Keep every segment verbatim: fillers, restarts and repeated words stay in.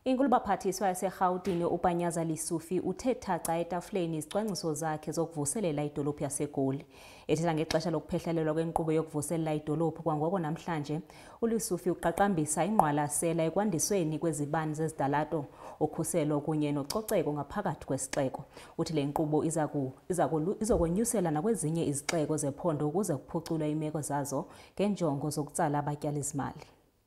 Inkulubaphathiswa yaseGauteng uPanyaza Lesufi uthe thaca etafuleni izicwangciso zakhe zokuvuselela idolophu yaseGoli. Ethetha ngexesha lokuphehlelelwa kwenkqubo yokuvuselela idolophu kwangoko namhlanje, uLesufi uqaqambisa ingqwalasela ekwandisweni kwezibani zezidalato, ukhuselo kunye nococeko ngaphakathi kwesixeko. Uthi le nkqubo izokonyusela nakwezinye izixeko zephondo ukuze kuphuculwe imeko zazo ngenjongo zokutsala abatyalizimali.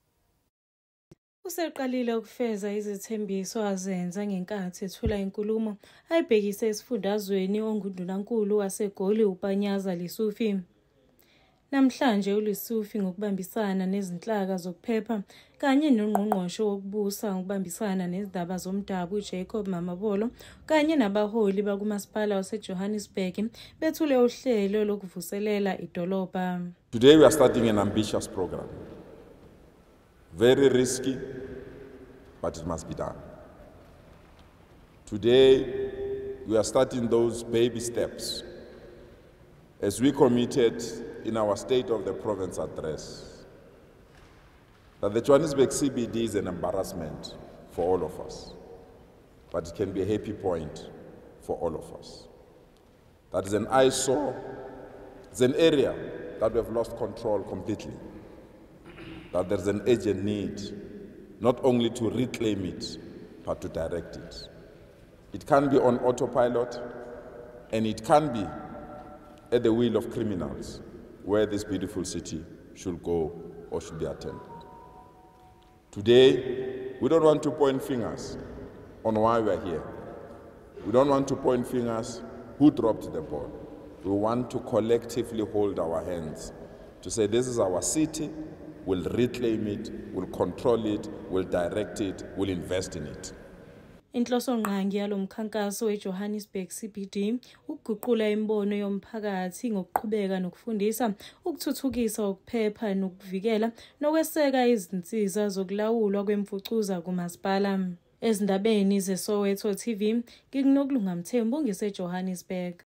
Useqalile ukufeza izithembiso azenza ngenkathi ethula inkulumo ayibhekise esifundazweni ongundunankulu waseGoli uPanyaza Lesufi. Namhlanje uLesufi ngokubambisana nezinhlaka zokuphepha kanye nongqongqoshe wokubusa ngokubambisana nezindaba zomdabu uJacob Mamabolo kanye nabaholi bakumasipala waseJohannesburg bethule uhlelo lokuvuselela idolobha. Today we are starting an ambitious program. Very risky, but it must be done. Today, we are starting those baby steps as we committed in our State of the Province address that the Johannesburg C B D is an embarrassment for all of us, but it can be a happy point for all of us. That is an eyesore, it's an area that we have lost control completely. That there's an urgent need not only to reclaim it, but to direct it. It can be on autopilot, and it can be at the will of criminals where this beautiful city should go or should be attended. Today, we don't want to point fingers on why we are here. We don't want to point fingers who dropped the ball. We want to collectively hold our hands to say this is our city, we'll reclaim it, we'll control it, we'll direct it, we'll invest in it. Inhloso ngqangi yalo mkhankaso eJohannesburg C B D ukuguqula imbono yomphakathi ngokuqhubeka nokufundisa, ukuthuthukisa ukuphepha nokuvikela nokweseka izinsiza zokulawulwa kwemfucuza kumasipala. Ezindabeni zeSoweto T V, ngikunokulunga Mthembu ngiseJohannesburg.